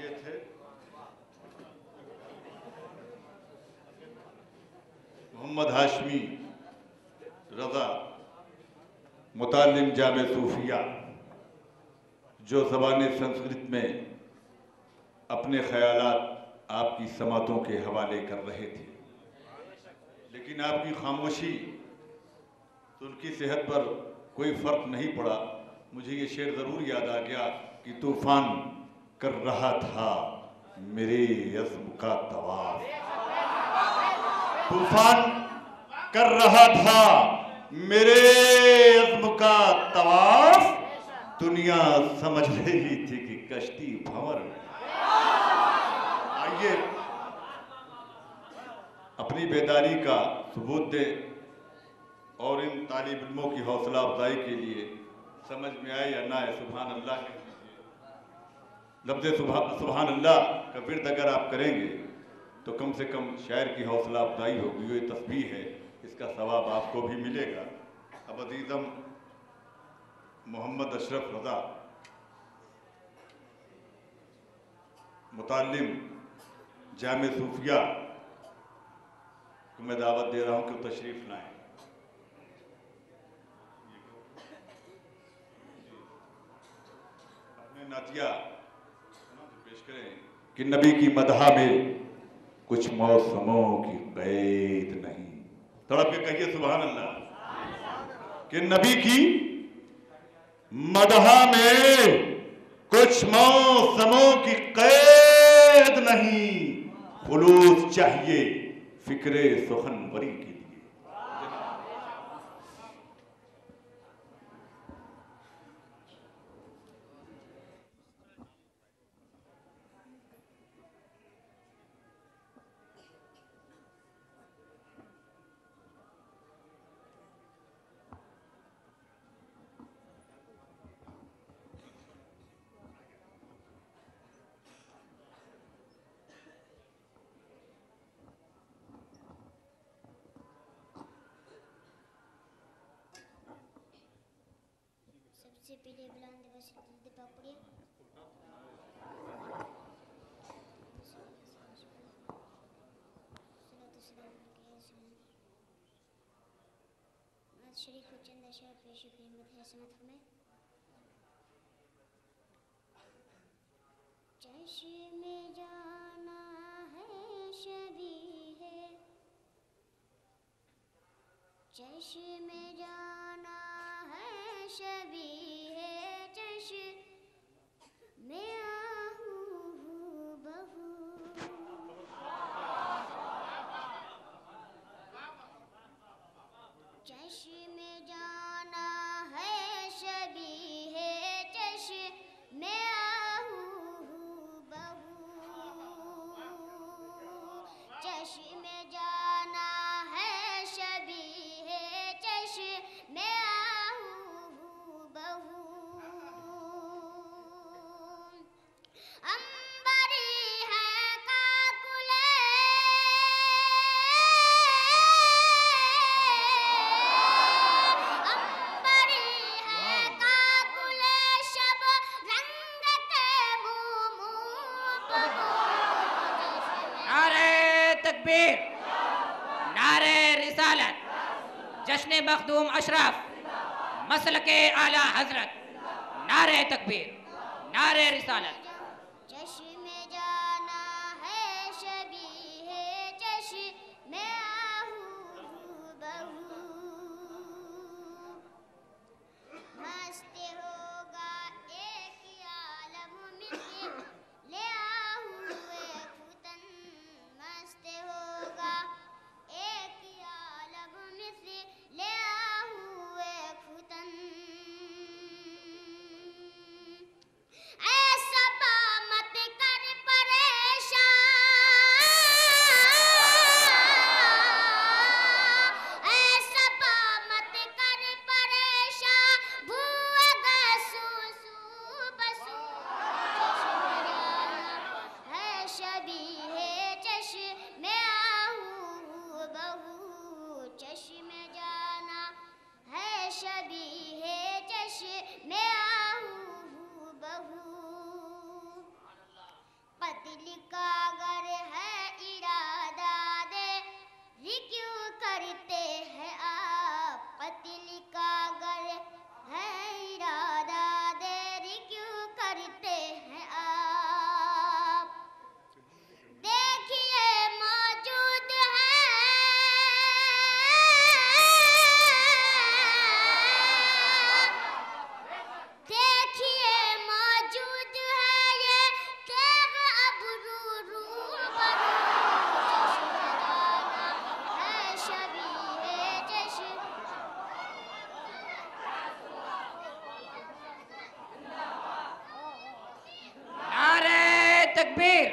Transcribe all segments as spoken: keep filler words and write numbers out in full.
ये थे मोहम्मद हाशमी रज़ा, मुतालिम जामिया सूफिया, जो ज़बान संस्कृत में अपने ख़यालात आपकी समातों के हवाले कर रहे थे, लेकिन आपकी खामोशी तो उनकी सेहत पर कोई फ़र्क नहीं पड़ा। मुझे ये शेर ज़रूर याद आ गया कि तूफ़ान कर रहा था मेरे अज़्म का तवाफ़, तूफ़ान कर रहा था मेरे अज़्म का तवाफ़, दुनिया समझ रही थी कि कश्ती भंवर। आइए अपनी बेदारी का सबूत दे और इन तालिब इल्मों की हौसला अफजाई के लिए समझ में आए या ना आए, सुभान अल्लाह कह दीजिए। लफ्ज़ सुभान अल्लाह का विर्द अगर आप करेंगे तो कम से कम शायर की हौसला अफजाई होगी, ये तस्बीह है, इसका सवाब आपको भी मिलेगा। अब अज़ीज़म मोहम्मद अशरफ रज़ा, मुतालिम जामिया सूफिया को मैं दावत दे रहा हूँ कि तशरीफ़ लाएं। अपने नातिया पेश करें कि नबी की मदहा में कुछ मौसमों की कैद नहीं। तड़प के कहिए सुभान अल्लाह। कि नबी की मदहा में कुछ मौसमों की कैद नहीं, खुलूस चाहिए फिक्रे सुखनवरी के लिए। सबसे पहले बुलंद बस दीपा पढ़िए। आज शरीक को चंद अशआर पेश कीमत है सनत में। चश्मे जाना है शबी है, चश्मे जाना है शबी है, चश्मे आहू बहू, चश्मे जाना है शबी है, चश्मे आहू बहू, चश्मे जाना है शबी है, चश्मे आहू बहू, अंबरी है काकुले, अंबरी है काकुले, शब रंग के मुँह मुँह बहू। नारे तकबीर, नारे रिसालत, जश्न मखदूम अशरफ, मसलके आला हजरत, नारे तकबीर, नारे रिसालत। चश्मे जाना है शबी है, चश्मे आहू बहू, मस्त होगा एक आलम मिस्र, ले आहू एक फुतन, मस्त होगा एक आलम मिस्र, ले आहू एक फुतन, ऐसा मत कर पर तकबीर,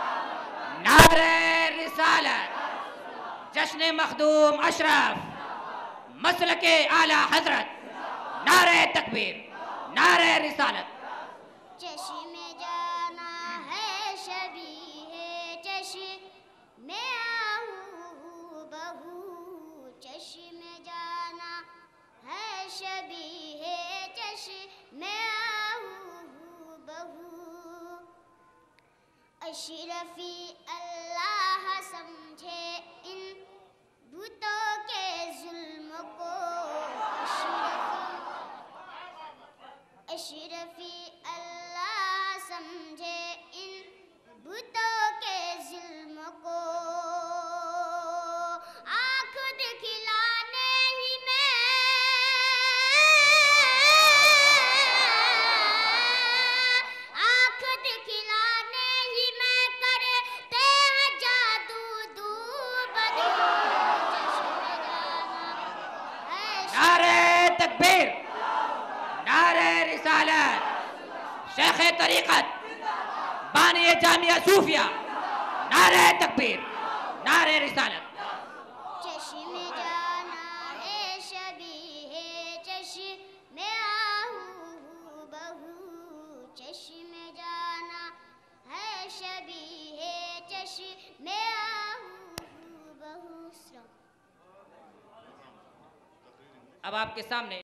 नारे रिसालत, जश्न मखदूम अशरफ, मसलके आला हजरत, नारे तकबीर, नारे रिसालत। चश्मे जाना है शबी है चश्मे आहू बहू, चश्मे जाना है शबी है चश्मे आहू बहू। अशरफी अल्लाह समझे इन भूतों के जुल्म को, अशरफी अल्लाह समझे इन भूतों के जुल्म को। आँख दिखलाने ही में, आँख दिखलाने ही में करते हैं जादू दू बदू। चश्मे जाना है नारे तकबीर, नारे रिसालत, शेख-ए-तरीक़त, बानी जामिया सूफिया, नारे तकबीर, नारे रिसालत। चश्मे जाना है शबी है चश्मे आहू बहू, चश्मे जाना है शबी है चश्मे आहू बहू। अब आपके सामने